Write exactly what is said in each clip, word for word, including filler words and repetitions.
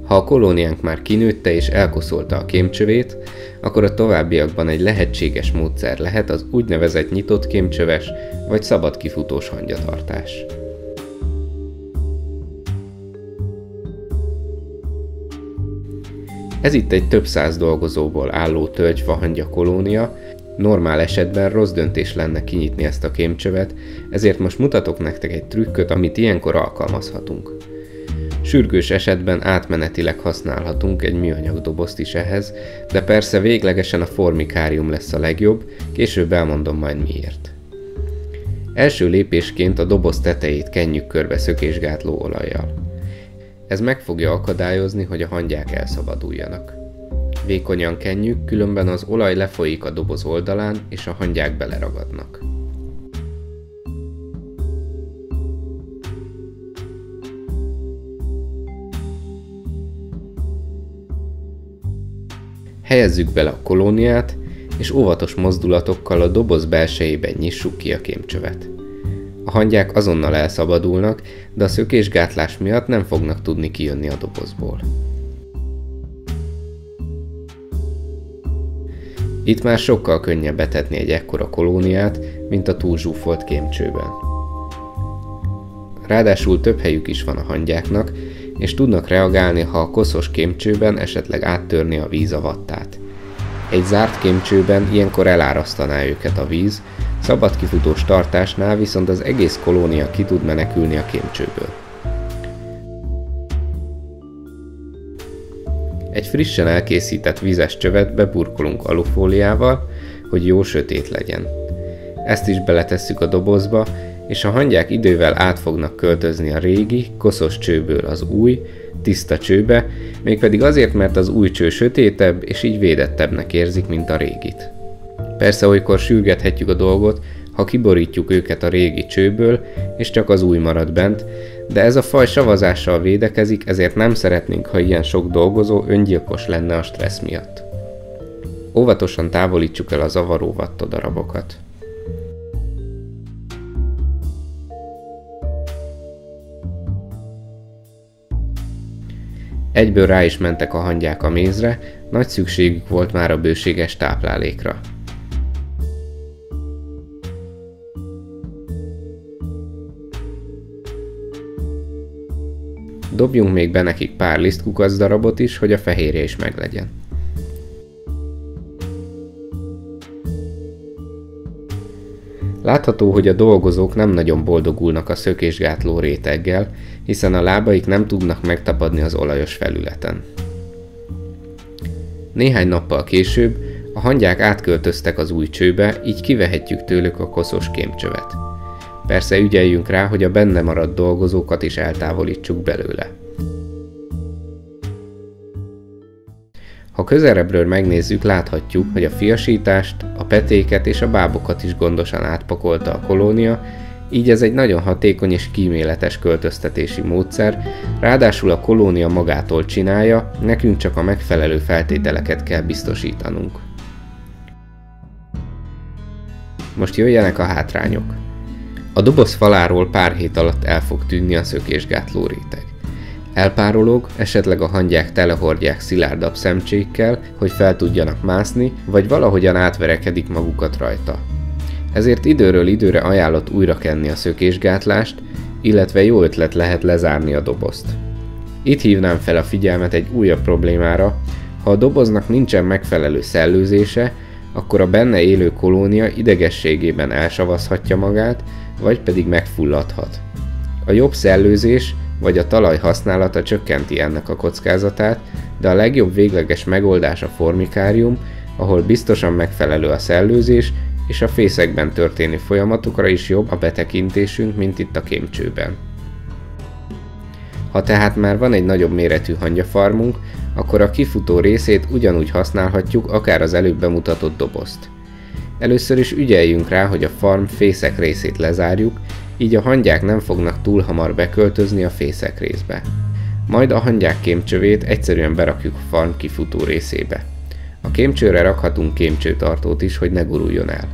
Ha a kolóniánk már kinőtte és elkoszolta a kémcsövét, akkor a továbbiakban egy lehetséges módszer lehet az úgynevezett nyitott kémcsöves vagy szabad kifutós hangyatartás. Ez itt egy több száz dolgozóból álló tölgyfa hangya kolónia. Normál esetben rossz döntés lenne kinyitni ezt a kémcsövet, ezért most mutatok nektek egy trükköt, amit ilyenkor alkalmazhatunk. Sürgős esetben átmenetileg használhatunk egy műanyag dobozt is ehhez, de persze véglegesen a formikárium lesz a legjobb, később elmondom majd miért. Első lépésként a doboz tetejét kenjük körbe szökésgátló olajjal. Ez meg fogja akadályozni, hogy a hangyák elszabaduljanak. Vékonyan kenjük, különben az olaj lefolyik a doboz oldalán, és a hangyák beleragadnak. Helyezzük bele a kolóniát, és óvatos mozdulatokkal a doboz belsejében nyissuk ki a kémcsövet. A hangyák azonnal elszabadulnak, de a szökésgátlás miatt nem fognak tudni kijönni a dobozból. Itt már sokkal könnyebb etetni egy ekkora kolóniát, mint a túlzsúfolt kémcsőben. Ráadásul több helyük is van a hangyáknak, és tudnak reagálni, ha a koszos kémcsőben esetleg áttörni a víz a vattát. Egy zárt kémcsőben ilyenkor elárasztaná őket a víz, szabad kifutós tartásnál viszont az egész kolónia ki tud menekülni a kémcsőből. Egy frissen elkészített vízes csövet beburkolunk alufóliával, hogy jó sötét legyen. Ezt is beletesszük a dobozba, és a hangyák idővel át fognak költözni a régi, koszos csőből az új, tiszta csőbe, mégpedig azért, mert az új cső sötétebb és így védettebbnek érzik, mint a régit. Persze olykor sürgethetjük a dolgot, ha kiborítjuk őket a régi csőből, és csak az új marad bent, de ez a faj savazással védekezik, ezért nem szeretnénk, ha ilyen sok dolgozó öngyilkos lenne a stressz miatt. Óvatosan távolítsuk el a zavaró vattadarabokat. Egyből rá is mentek a hangyák a mézre, nagy szükségük volt már a bőséges táplálékra. Dobjunk még be nekik pár lisztkukacdarabot is, hogy a fehérje is meglegyen. Látható, hogy a dolgozók nem nagyon boldogulnak a szökésgátló réteggel, hiszen a lábaik nem tudnak megtapadni az olajos felületen. Néhány nappal később a hangyák átköltöztek az új csőbe, így kivehetjük tőlük a koszos kémcsövet. Persze ügyeljünk rá, hogy a benne maradt dolgozókat is eltávolítsuk belőle. Ha közelebbről megnézzük, láthatjuk, hogy a fiasítást, a petéket és a bábokat is gondosan átpakolta a kolónia, így ez egy nagyon hatékony és kíméletes költöztetési módszer, ráadásul a kolónia magától csinálja, nekünk csak a megfelelő feltételeket kell biztosítanunk. Most jöjjenek a hátrányok. A doboz faláról pár hét alatt el fog tűnni a szökésgátló réteg. Elpárolog, esetleg a hangyák telehordják szilárdabb szemcsékkel, hogy fel tudjanak mászni, vagy valahogyan átverekedik magukat rajta. Ezért időről időre ajánlott újra kenni a szökésgátlást, illetve jó ötlet lehet lezárni a dobozt. Itt hívnám fel a figyelmet egy újabb problémára: ha a doboznak nincsen megfelelő szellőzése, akkor a benne élő kolónia idegességében elsavazhatja magát, vagy pedig megfulladhat. A jobb szellőzés vagy a talaj használata csökkenti ennek a kockázatát, de a legjobb végleges megoldás a formikárium, ahol biztosan megfelelő a szellőzés, és a fészekben történő folyamatokra is jobb a betekintésünk, mint itt a kémcsőben. Ha tehát már van egy nagyobb méretű hangyafarmunk, akkor a kifutó részét ugyanúgy használhatjuk, akár az előbb bemutatott dobozt. Először is ügyeljünk rá, hogy a farm fészek részét lezárjuk, így a hangyák nem fognak túl hamar beköltözni a fészek részbe. Majd a hangyák kémcsövét egyszerűen berakjuk a farm kifutó részébe. A kémcsőre rakhatunk kémcsőtartót is, hogy ne guruljon el.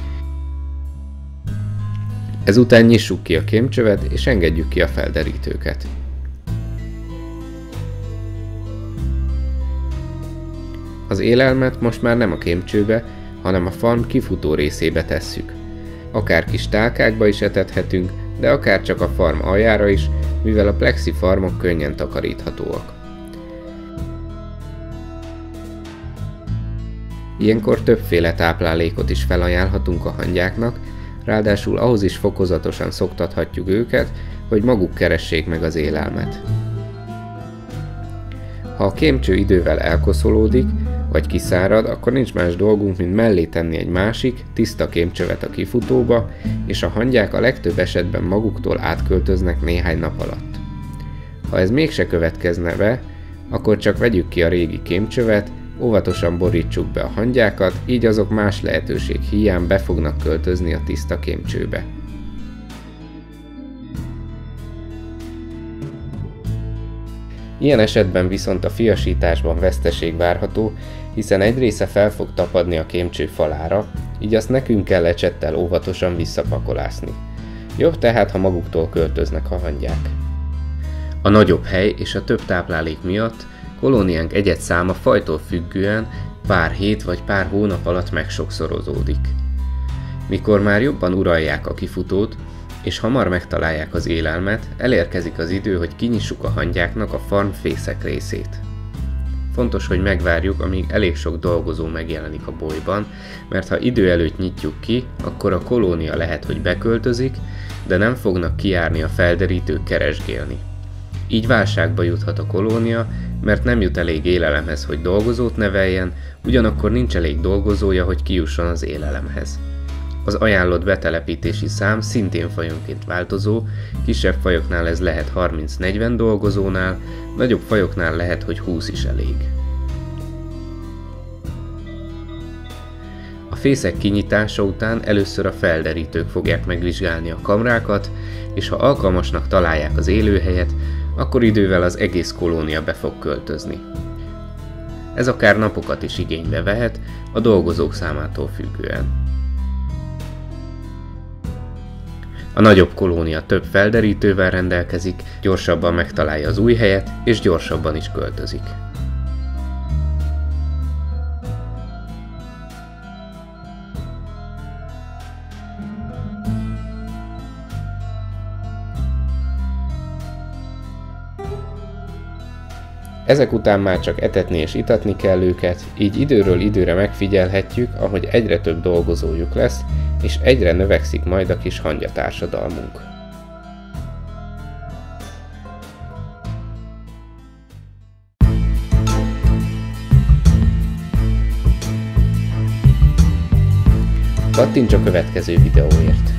Ezután nyissuk ki a kémcsövet és engedjük ki a felderítőket. Az élelmet most már nem a kémcsőbe, hanem a farm kifutó részébe tesszük. Akár kis tálkákba is etethetünk, de akár csak a farm aljára is, mivel a plexi farmok könnyen takaríthatóak. Ilyenkor többféle táplálékot is felajánlhatunk a hangyáknak, ráadásul ahhoz is fokozatosan szoktathatjuk őket, hogy maguk keressék meg az élelmet. Ha a kémcső idővel elkoszolódik, vagy kiszárad, akkor nincs más dolgunk, mint mellé tenni egy másik, tiszta kémcsövet a kifutóba, és a hangyák a legtöbb esetben maguktól átköltöznek néhány nap alatt. Ha ez mégse következne be, akkor csak vegyük ki a régi kémcsövet, óvatosan borítsuk be a hangyákat, így azok más lehetőség hiány be fognak költözni a tiszta kémcsőbe. Ilyen esetben viszont a fiasításban veszteség várható, hiszen egy része fel fog tapadni a kémcső falára, így azt nekünk kell ecsettel óvatosan visszapakolászni. Jobb tehát, ha maguktól költöznek a hangyák. A nagyobb hely és a több táplálék miatt kolóniánk egyed száma fajtól függően pár hét vagy pár hónap alatt megsokszorozódik. Mikor már jobban uralják a kifutót, és hamar megtalálják az élelmet, elérkezik az idő, hogy kinyissuk a hangyáknak a farm fészek részét. Fontos, hogy megvárjuk, amíg elég sok dolgozó megjelenik a bolyban, mert ha idő előtt nyitjuk ki, akkor a kolónia lehet, hogy beköltözik, de nem fognak kijárni a felderítők keresgélni. Így válságba juthat a kolónia, mert nem jut elég élelemhez, hogy dolgozót neveljen, ugyanakkor nincs elég dolgozója, hogy kijusson az élelemhez. Az ajánlott betelepítési szám szintén fajonként változó, kisebb fajoknál ez lehet harminc-negyven dolgozónál, nagyobb fajoknál lehet, hogy húsz is elég. A fészek kinyitása után először a felderítők fogják megvizsgálni a kamrákat, és ha alkalmasnak találják az élőhelyet, akkor idővel az egész kolónia be fog költözni. Ez akár napokat is igénybe vehet, a dolgozók számától függően. A nagyobb kolónia több felderítővel rendelkezik, gyorsabban megtalálja az új helyet, és gyorsabban is költözik. Ezek után már csak etetni és itatni kell őket, így időről időre megfigyelhetjük, ahogy egyre több dolgozójuk lesz, és egyre növekszik majd a kis hangyatársadalmunk. Kattints a következő videóért!